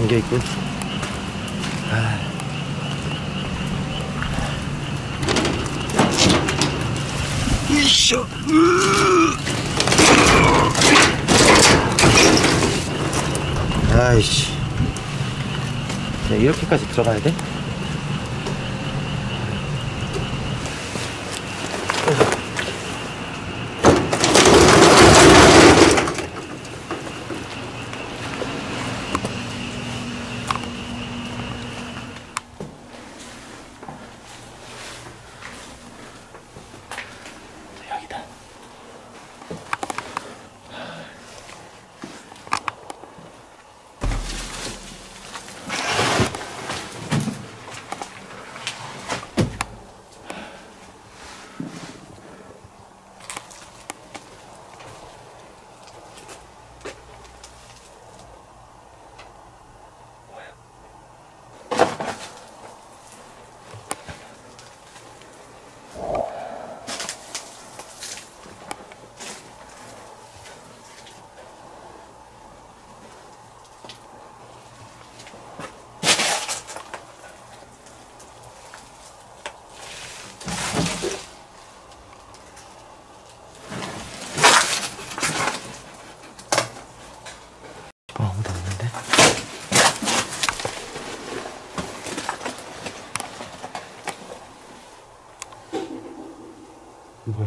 잠겨있군. 으쌰. 아이씨. 야, 이렇게까지 들어가야 돼? 여기다. 아무도 없는데? 뭐야?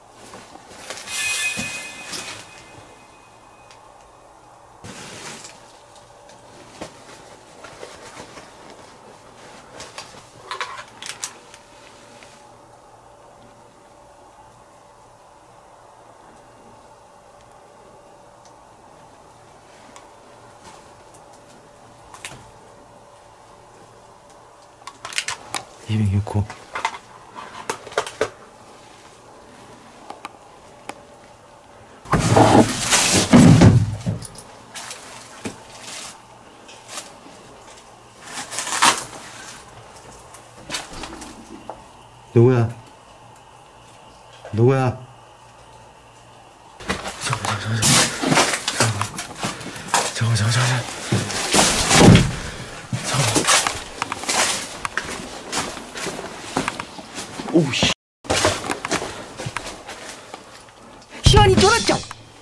(206호) 누구야? 누구야? 잠깐만. 오우씨. 시간이 돌았죠?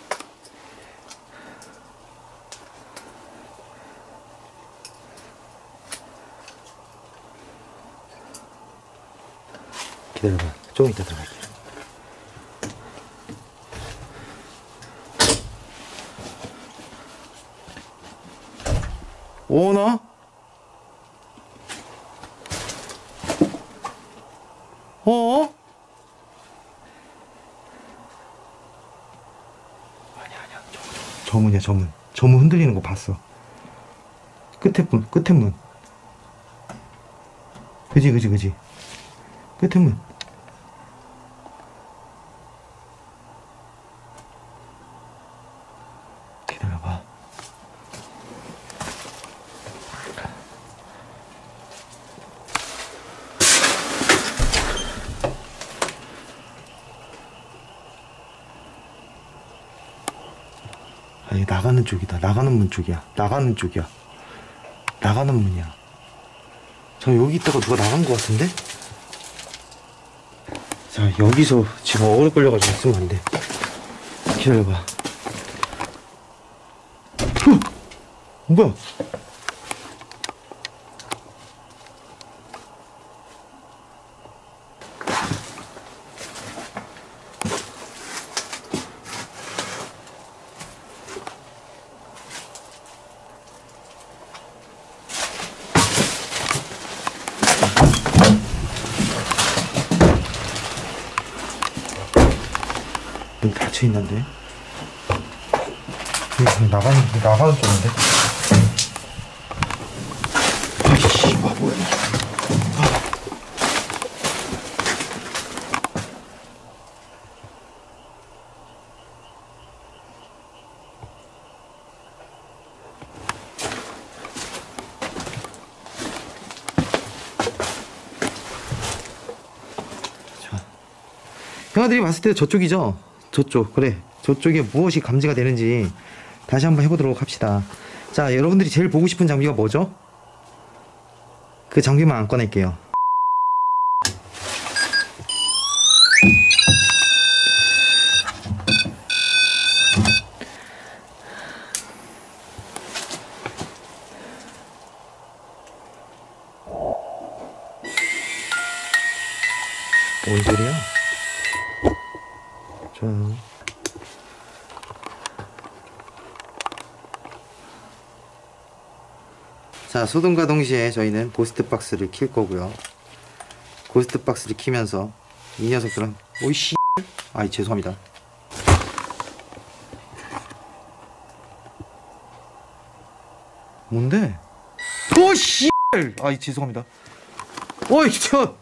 기다려봐. 조금 이따 들어갈게. 오나? 어? 아니야. 저문이야, 저문. 저문 흔들리는 거 봤어. 끝에 문. 그지. 끝에 문. 기다려봐. 아니, 나가는 쪽이다. 나가는 문 쪽이야. 나가는 문이야. 저 여기 있다가 누가 나간 것 같은데? 자, 여기서 지금 어그로 끌려가지고 있으면 안 돼. 기다려봐. 뭐야? 여기 닫혀있는데? 나가는 쪽인데? 아이씨, 뭐야. 형아들이 봤을 때 저쪽이죠? 저쪽, 그래. 저쪽에 무엇이 감지가 되는지 다시 한번 해보도록 합시다. 자, 여러분들이 제일 보고 싶은 장비가 뭐죠? 그 장비만 안 꺼낼게요. 뭔 소리야? 좋아요. 자, 소등과 동시에 저희는 고스트 박스를 킬 거고요. 고스트 박스를 키면서 이 녀석들은 오이씨, 아이 죄송합니다. 뭔데? 오씨, 아이 죄송합니다. 어이 저.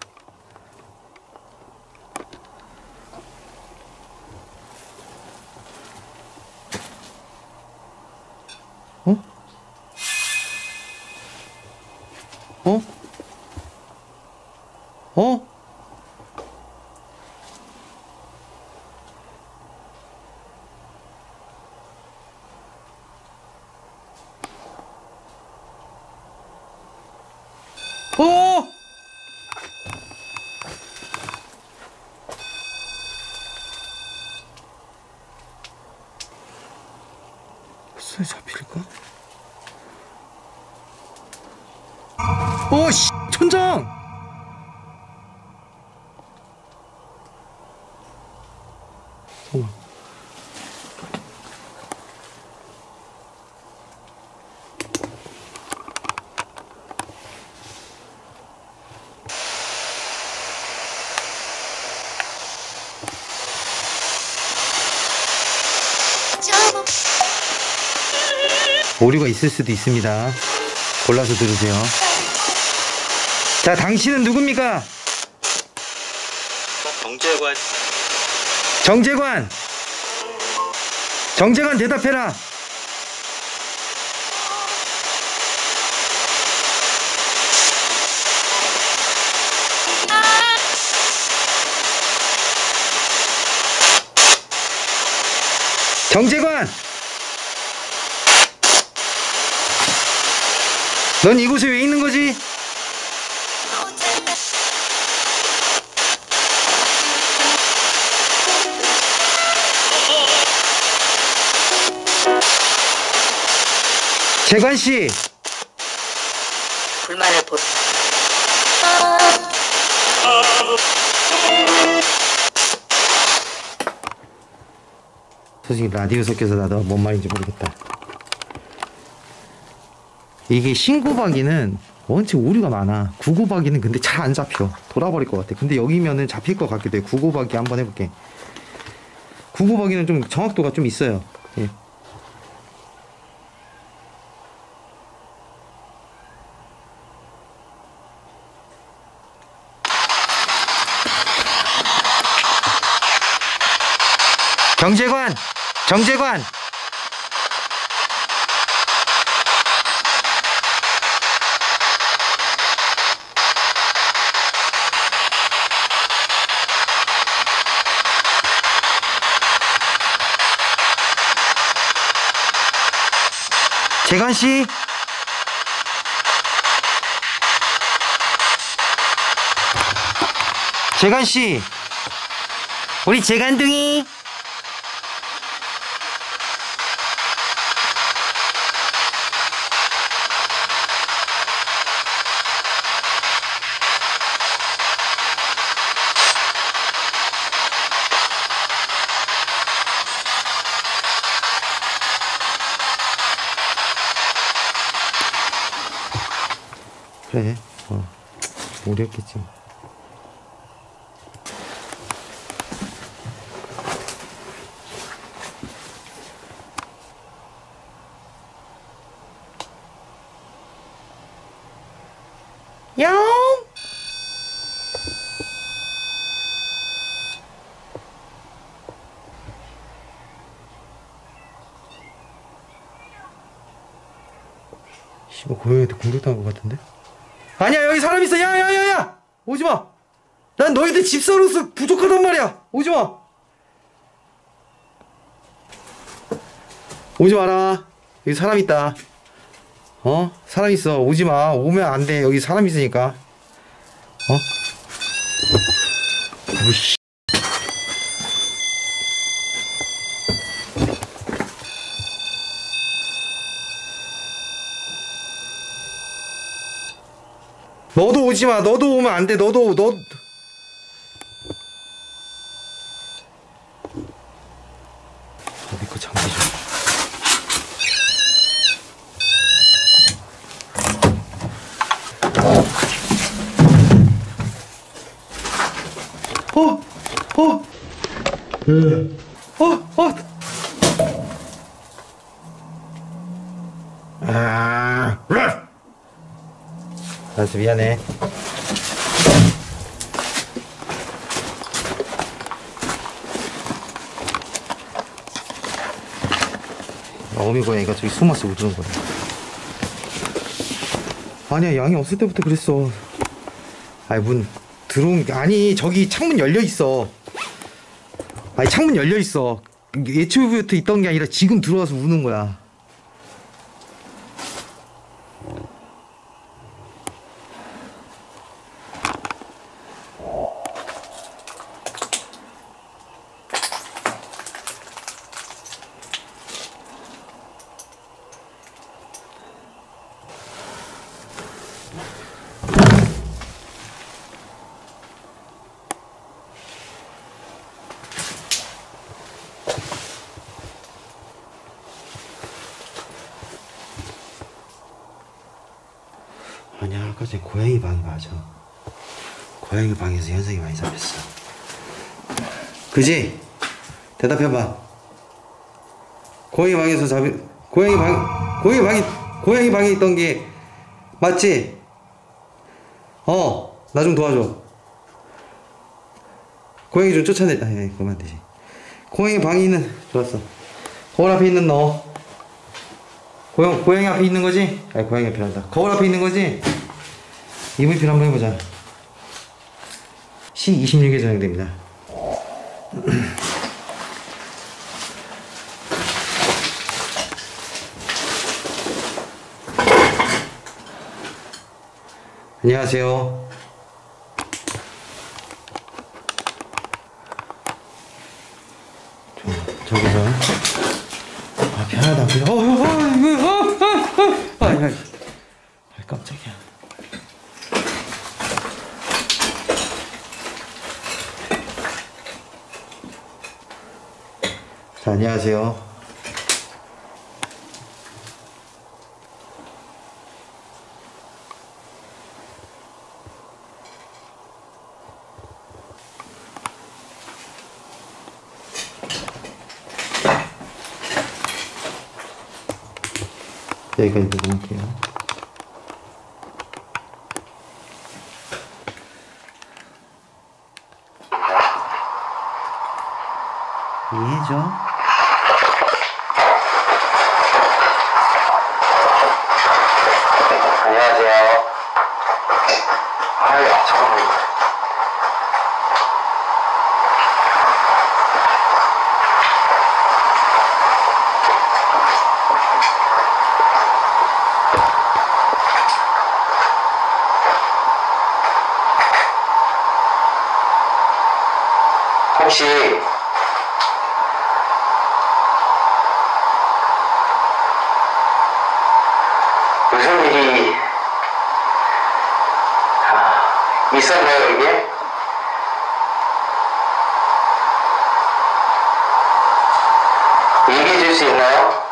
어? 어? 어? 어? 손에 잡힐까? 오, 씨, 천장! 잠깐만. 오류가 있을 수도 있습니다. 골라서 들으세요. 자, 당신은 누굽니까? 정재관. 정재관! 정재관 대답해라! 정재관! 넌 이곳에 왜 있는 거지? 재관씨! 불만을 보. 솔직히 라디오 섞여서 나도 뭔 말인지 모르겠다. 이게 신고박이는 원체 오류가 많아. 구고박이는 근데 잘 안 잡혀. 돌아버릴 것 같아. 근데 여기면은 잡힐 것 같기도 해. 구고박이 한번 해볼게. 구고박이는 좀 정확도가 좀 있어요. 예. 정재관! 정재관! 재관씨? 재관씨? 우리 재관둥이? 그래, 모르겠겠지. 영! 씨발, 고양이한테 공격당한 것 같은데? 아니야, 여기 사람 있어. 야야야야, 오지마. 난 너희들 집사로서 부족하단 말이야. 오지마. 오지 마라. 여기 사람 있다. 어? 사람 있어. 오지 마. 오면 안 돼. 여기 사람 있으니까. 어? 오이씨. 너도 오지 마. 너도 오면 안 돼. 너. 어디 거 장비 좀. 알았어, 미안해. 어미 고양이가 저기 숨어서 우는 거야. 아니야, 양이 없을 때부터 그랬어. 아니, 문 들어온 게 아니, 저기 창문 열려 있어. 아니, 창문 열려 있어. 예초부터 있던 게 아니라 지금 들어와서 우는 거야. 아니야, 아까 전에 고양이 방이 맞아. 고양이 방에서 현상이 많이 잡혔어. 그지? 대답해봐. 고양이 방에서 고양이 방에 있던 게 맞지? 나 좀 도와줘. 고양이 좀 쫓아내. 아니, 그만 되지. 고양이 방에 있는, 좋았어. 거울 앞에 있는 너. 고양이 앞에 있는 거지? 아니, 고양이 앞에 한다. 거울 앞에 있는 거지? EVP를 한번 해보자. C26에 저장됩니다. 안녕하세요. 저기서 편하다. 깜짝이야. 자, 안녕하세요. 여기까지 넣어볼게요. 이해죠? 안녕하세요. 아유, 잠깐만요. 혹시 무슨 일이 있었나요, 이게? 얘기해 줄 수 있나요?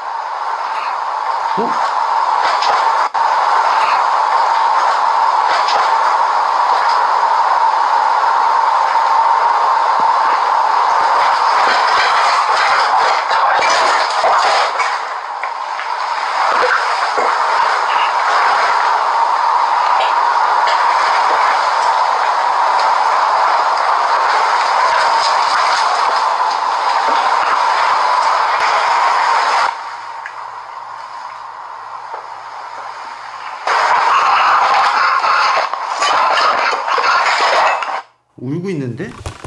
울고 있는데?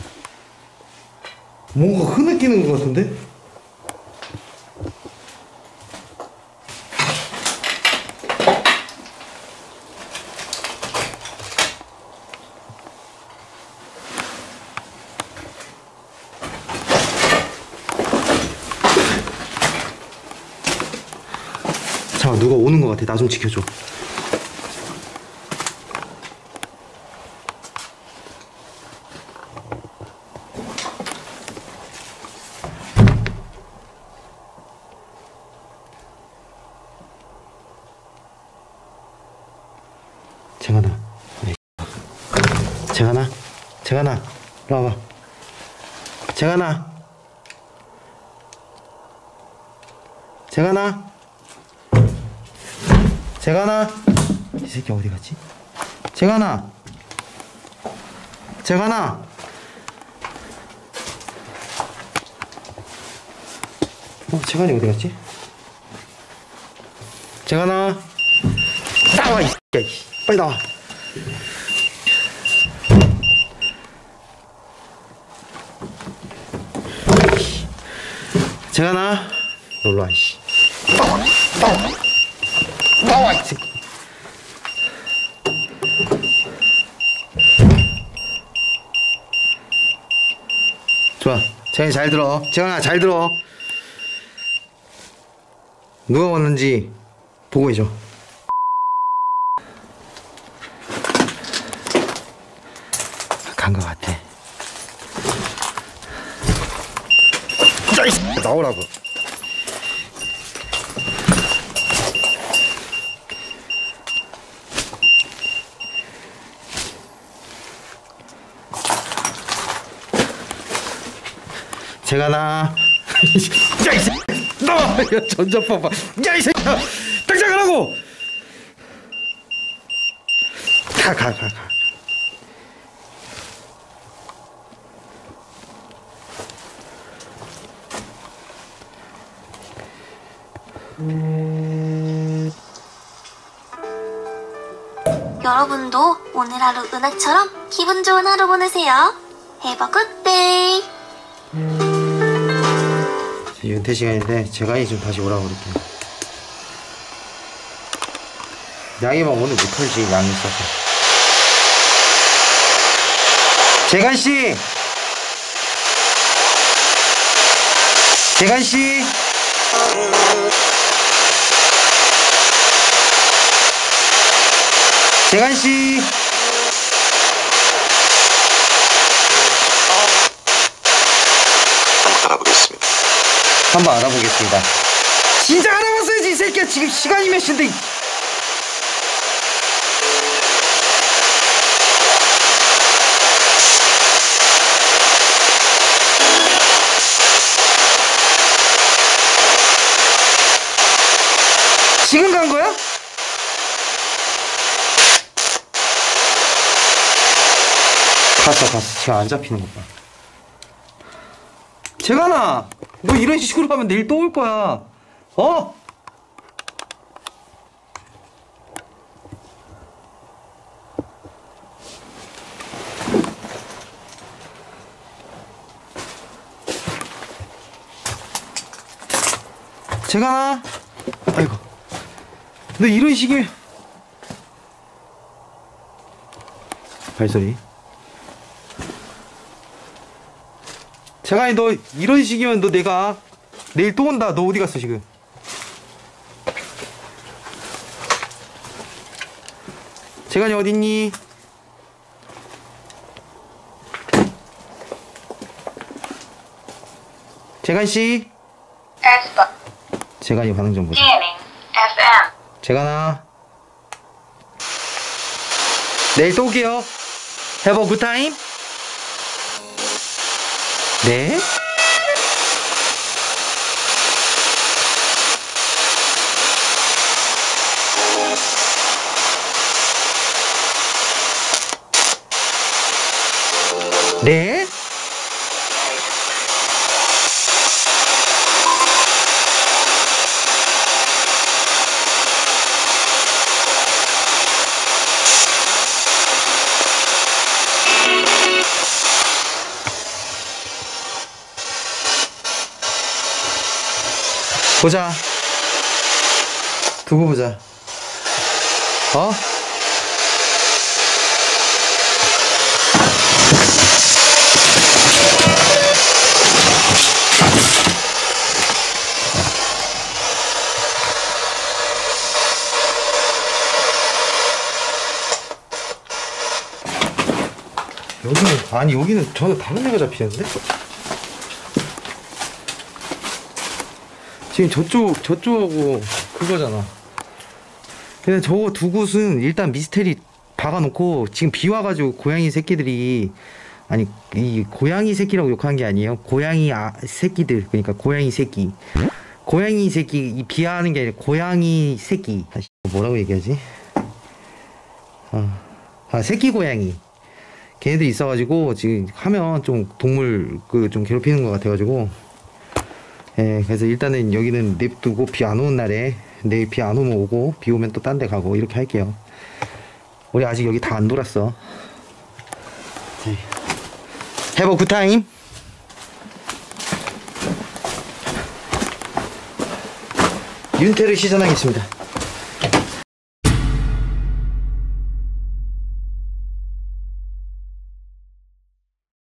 뭔가 흐느끼는 것 같은데? 것 같아. 나 좀 지켜줘. 재관아, 재관아, 재관아, 이리 와봐. 재관아, 재관아, 재관아. 이 새끼 어디 갔지? 재관아, 재관아. 재관이 어디 갔지? 재관아, 나와 이 새끼야. 빨리 나와. 재관아, 놀러 와. 이씨. 나와 이 새끼. 좋아. 재관이 잘 들어. 재관아 잘 들어. 누가 왔는지 보고해줘. 간 것 같아. 야, 나오라고. 재관아. 야, 이 새끼. 나와. 야, 전자파 봐. 야, 이 새끼야. 당장 가라고. 가. 여러분도 오늘 하루 은하처럼 기분 좋은 하루 보내세요. Have a good day. 윤퇴 시간인데 재관이 좀 다시 오라고 그럴게요. 양이만 오늘 못 털지. 양이 있어서. 재관씨, 재관씨. 재관씨. 알아보겠습니다. 한번 알아보겠습니다. 진짜 알아봤어야지 이 새끼야. 지금 시간이 몇 시인데. 지금 간 거야? 봤어. 지금 안 잡히는 것 봐. 재관아, 너 이런 식으로 하면 내일 또 올 거야. 어? 재관아. 아이고, 너 이런 식이면. 발소리. 재관이 너 이런 식이면 너 내가 내일 또 온다. 너 어디 갔어 지금? 재관이 어딨니? 재관씨. 재관이 반응 좀 보자. 재관아, 내일 또 올게요. Have a good time. 네? 네? 보자. 두고 보자. 어? 여기는 아니 여기는 전혀 다른 애가 잡히는데? 지금 저쪽하고 그거잖아. 근데 저거 두 곳은 일단 미스테리 박아놓고 지금 비 와가지고 고양이 새끼들이 아니 이 고양이 새끼라고 욕한 게 아니에요. 고양이 새끼들 그러니까 고양이 새끼 이 비하하는 게 아니라 고양이 새끼 다시 뭐라고 얘기하지? 새끼 고양이 걔네들이 있어가지고 지금 하면 좀 동물 그 좀 괴롭히는 것 같아가지고 예 그래서 일단은 여기는 냅두고 비 안 오는 날에 내일 비 안 오면 오고 비 오면 또 딴 데 가고 이렇게 할게요. 우리 아직 여기 다 안 돌았어. Have a good time. 윤태를 시전하겠습니다.